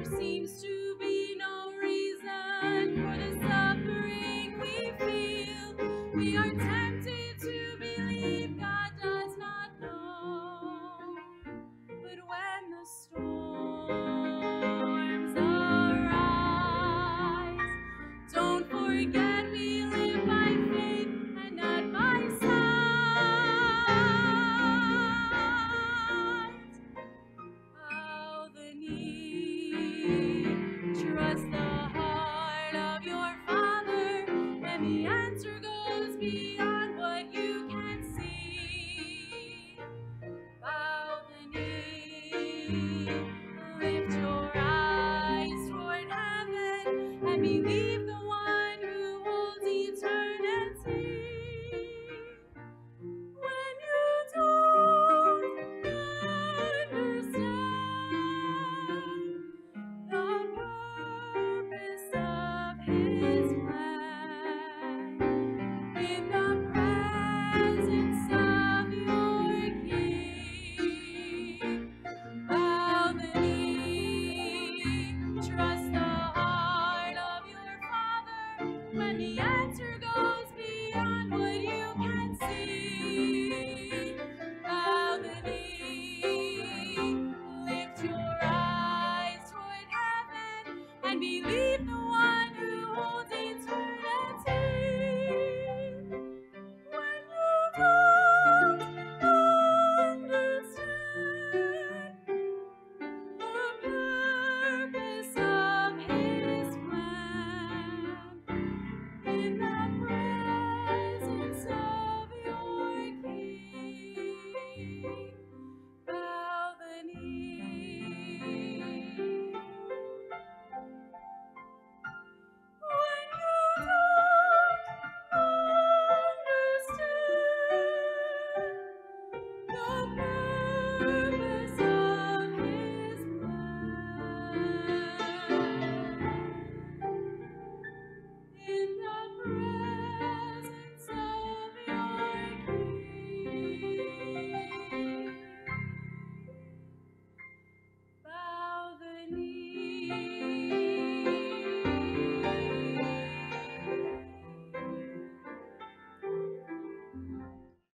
seems to be no reason for the suffering we feel. We are tempted to believe God does not know. But when the storms arise, don't forget we live by faith and not by sight. Bow the knee, trust the heart of your Father, and the answer goes beyond what you can see. Bow the knee, lift your eyes toward heaven, and believe the one who holds eternity. When you don't understand the purpose of His plan, in the presence of your King, bow the knee, trust the heart of your Father, when the answer goes beyond what you can see. Bow the knee, lift your eyes toward heaven, and believe